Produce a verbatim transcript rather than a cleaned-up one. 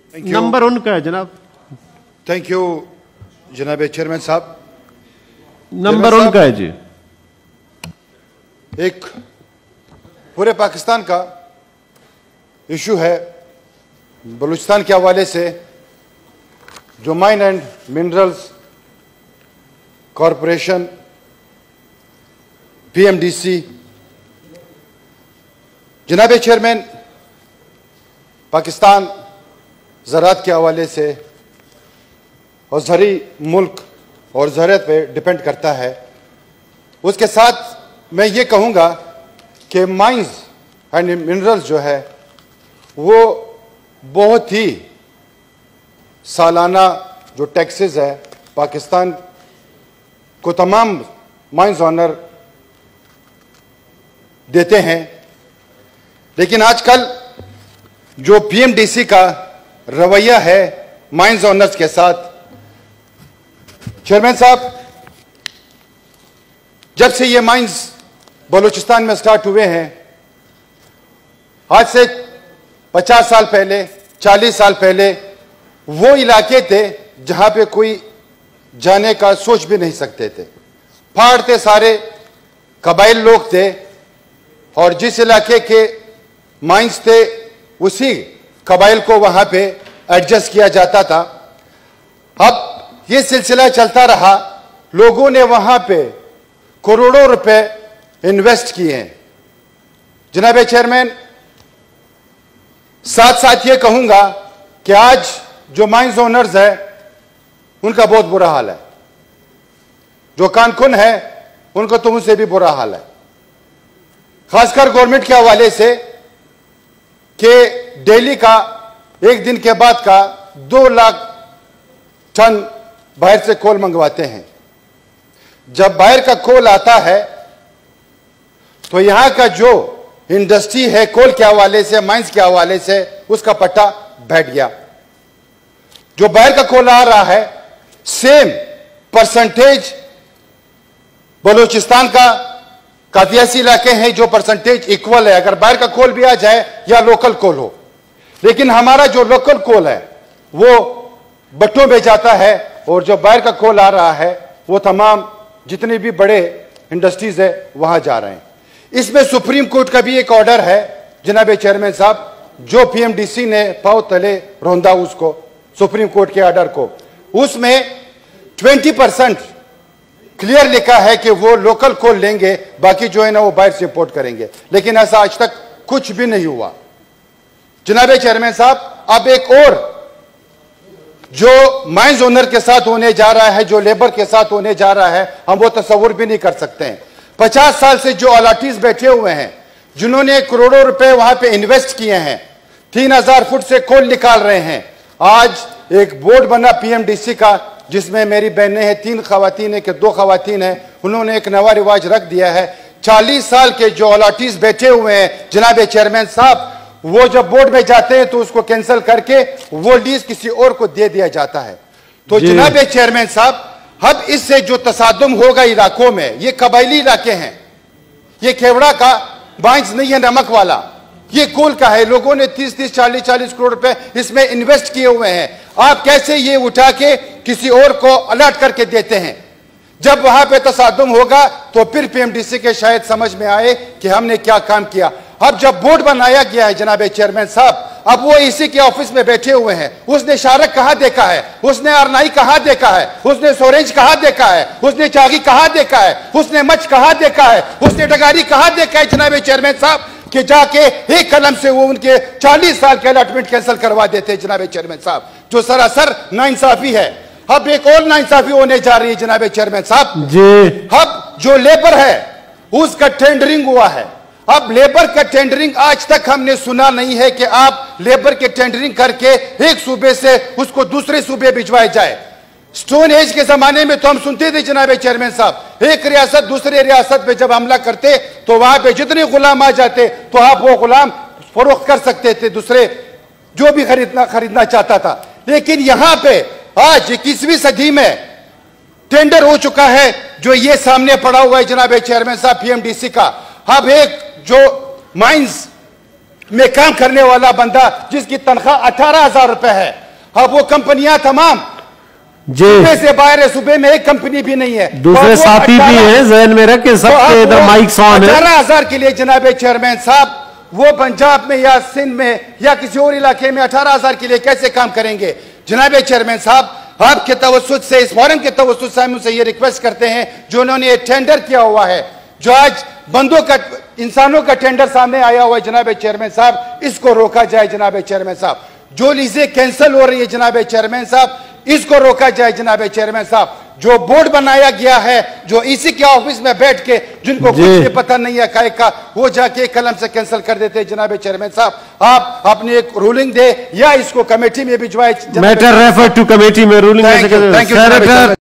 Number उनका है जनाब। थैंक यू जनाब चेयरमैन साहब। नंबर उनका है जी। एक पूरे पाकिस्तान का इशू है बलूचिस्तान के हवाले से, जो mine and minerals corporation PMDC, जनाब चेयरमैन, पाकिस्तान ज़राअत के हवाले से और ज़री मुल्क और ज़राअत पे डिपेंड करता है। उसके साथ मैं ये कहूँगा कि माइंस एंड मिनरल्स जो है वो बहुत ही सालाना जो टैक्सेस है पाकिस्तान को तमाम माइंस ऑनर देते हैं, लेकिन आजकल जो पीएमडीसी का रवैया है माइंस ऑनर्स के साथ, चेयरमैन साहब, जब से ये माइंस बलूचिस्तान में स्टार्ट हुए हैं, आज से पचास साल पहले, चालीस साल पहले वो इलाके थे जहां पे कोई जाने का सोच भी नहीं सकते थे। पहाड़ थे, सारे कबाइल लोग थे, और जिस इलाके के माइंस थे उसी कबाइल को वहां पे एडजस्ट किया जाता था। अब ये सिलसिला चलता रहा, लोगों ने वहां पे करोड़ों रुपए इन्वेस्ट किए हैं। जनाब चेयरमैन, साथ साथ ये कहूंगा कि आज जो माइंस ओनर्स है उनका बहुत बुरा हाल है, जो कानकुन है उनको तो उनसे भी बुरा हाल है, खासकर गवर्नमेंट के हवाले से कि डेली का एक दिन के बाद का दो लाख टन बाहर से कोल मंगवाते हैं। जब बाहर का कोल आता है तो यहां का जो इंडस्ट्री है कोल के हवाले से, माइंस के हवाले से, उसका पट्टा बैठ गया। जो बाहर का कोल आ रहा है सेम परसेंटेज बलूचिस्तान का, काफी ऐसे इलाके हैं जो परसेंटेज इक्वल है, अगर बाहर का कोल भी आ जाए या लोकल कोल हो, लेकिन हमारा जो लोकल कोल है वो बट्टों में जाता है, और जो बाहर का कोल आ रहा है वो तमाम जितने भी बड़े इंडस्ट्रीज है वहां जा रहे हैं। इसमें सुप्रीम कोर्ट का भी एक ऑर्डर है जनाब चेयरमैन साहब, जो पीएमडीसी ने पाव तले रौंदा उसको, सुप्रीम कोर्ट के ऑर्डर को, उसमें बीस परसेंट क्लियर लिखा है कि वो लोकल कोल लेंगे, बाकी जो है ना वो बाहर से इंपोर्ट करेंगे, लेकिन ऐसा आज तक कुछ भी नहीं हुआ। जनाब चेयरमैन साहब, अब एक और जो माइंस ओनर के साथ होने जा रहा है, जो लेबर के साथ होने जा रहा है, हम वो तस्वुर भी नहीं कर सकते हैं। पचास साल से जो अलाटीज बैठे हुए हैं, जिन्होंने करोड़ों रुपए वहां पे इन्वेस्ट किए हैं, तीन हजार फुट से कोल निकाल रहे हैं। आज एक बोर्ड बना पीएमडीसी का जिसमें मेरी बहनें हैं, तीन खवातीन है कि दो खवातीन हैं, उन्होंने एक नवा रिवाज रख दिया है। चालीस साल के जो अलाटीज बैठे हुए हैं जनाब चेयरमैन साहब, वो जब बोर्ड में जाते हैं तो उसको कैंसिल करके वो लीज किसी और को दे दिया जाता है। तो जनाब चेयरमैन साहब, अब इससे जो तसादुम होगा इलाकों में, ये कबायली इलाके हैं, ये खेवड़ा का बाइंस नहीं है नमक वाला, ये कोल का है। लोगों ने तीस तीस चालीस चालीस करोड़ रुपए इसमें इन्वेस्ट किए हुए हैं। आप कैसे ये उठा के किसी और को अलर्ट करके देते हैं? जब वहां पे तसादुम होगा तो फिर पीएमडीसी के शायद समझ में आए कि हमने क्या काम किया। अब जब बोर्ड बनाया गया है जनाब चेयरमैन साहब, अब वो इसी के ऑफिस में बैठे हुए हैं। उसने शारक कहां देखा है, उसने अरनाई कहां देखा है, उसने सोरेंज कहां देखा है, उसने चागी कहां देखा है, उसने मच कहां देखा है, उसने डगारी कहां देखा है जनाब चेयरमैन साहब, कि जाके एक कलम से वो उनके चालीस साल के अलॉटमेंट कैंसिल करवा देते हैं जनाब चेयरमैन साहब, जो सरासर नाइंसाफी है। अब एक और नाइंसाफी होने जा रही है जनाब चेयरमैन साहब जी। अब जो लेबर है उसका टेंडरिंग हुआ है। अब लेबर का टेंडरिंग आज तक हमने सुना नहीं है कि आप लेबर के टेंडरिंग करके एक सूबे से उसको दूसरे सूबे भिजवाए जाए। स्टोन एज के जमाने में तो हम सुनते थे जनाब चेयरमैन साहब, एक रियासत दूसरे रियासत पे जब हमला करते तो वहां पे जितने गुलाम आ जाते तो आप वो गुलाम फरोख्त कर सकते थे दूसरे जो भी खरीदना खरीदना चाहता था। लेकिन यहां पे आज इक्कीसवीं सदी में टेंडर हो चुका है, जो ये सामने पड़ा हुआ है जनाब चेयरमैन साहब पीएमडीसी का। अब एक जो माइंस में काम करने वाला बंदा जिसकी तनख्वाह अठारह हजार रुपए है, अब वो कंपनियां तमाम सुबह से बाहर है, सुबह में एक कंपनी भी नहीं है, दूसरे साथी भी हैं जहन में रख के सबके इधर माइक ऑन है। अठारह हजार के लिए जनाब चेयरमैन साहब वो पंजाब में या सिंध में या किसी और इलाके में अठारह हजार के लिए कैसे काम करेंगे? जनाब चेयरमैन साहब आपके तवज्जुह से, इस फोरम के तवज्जुह से हम उनसे ये रिक्वेस्ट करते हैं जो उन्होंने ये टेंडर किया हुआ है, जो आज बंदों का इंसानों का टेंडर सामने आया हुआ है जनाब चेयरमैन साहब, इसको रोका जाए जनाब चेयरमैन साहब। जो लीजें कैंसिल हो रही है जनाब चेयरमैन साहब, इसको रोका जाए जनाब चेयरमैन साहब। जो बोर्ड बनाया गया है, जो इसी के ऑफिस में बैठ के जिनको कुछ भी पता नहीं है काय का, वो जाके कलम से कैंसिल कर देते हैं जनाब चेयरमैन साहब। आप अपनी एक रूलिंग दे या इसको कमेटी में भिजवाए। मैटर रेफर टू कमेटी में रूलिंग। Thank you.